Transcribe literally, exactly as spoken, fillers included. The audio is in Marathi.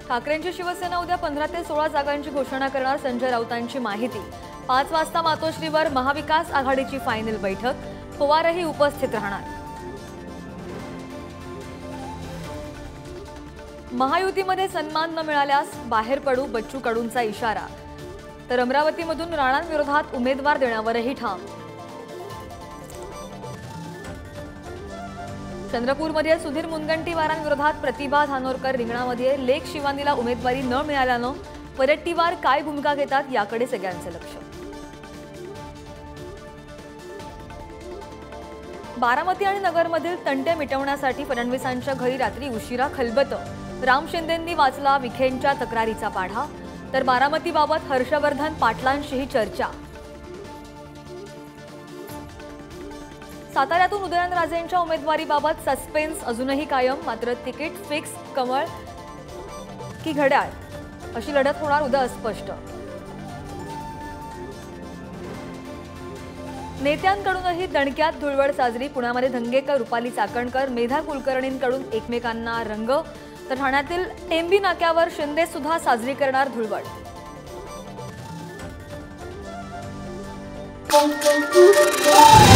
ठाकरेंची शिवसेना उद्या पंधरा ते सोळा जागांची घोषणा करणार. संजय राऊतांची माहिती. पाच वाजता मातोश्रीवर महाविकास आघाडीची फायनल बैठक. पवारही उपस्थित राहणार. महायुतीमध्ये सन्मान न मिळाल्यास बाहेर पडू, बच्चू कडूंचा इशारा. तर अमरावतीमधून राणांविरोधात उमेदवार देण्यावरही ठाम. चंद्रपूरमध्ये सुधीर मुनगंटीवारांविरोधात प्रतिभा धानोरकर रिंगणामध्ये. लेक शिवानीला उमेदवारी न मिळाल्यानं वडेट्टीवार काय भूमिका घेतात याकडे सगळ्यांचे लक्ष. बारामती आणि नगरमधील तंटे मिटवण्यासाठी फडणवीसांच्या घरी रात्री उशिरा खलबतं. राम शिंदेंनी वाचला विखेंच्या तक्रारीचा पाढा. तर बारामतीबाबत हर्षवर्धन पाटलांशीही चर्चा. साताऱ्यातून उदयनराजेंच्या उमेदवारीबाबत सस्पेन्स अजूनही कायम. मात्र तिकीट फिक्स, कमळ की घड्याळ अशी लढत होणार उद्या अस्पष्ट. नेत्यांकडूनही दणक्यात धुळवड साजरी. पुण्यामध्ये धंगेकर, रुपाली चाकणकर, मेधा कुलकर्णींकडून एकमेकांना रंग. तर ठाण्यातील टेंबी नाक्यावर शिंदे सुद्धा साजरी करणार धुळवड.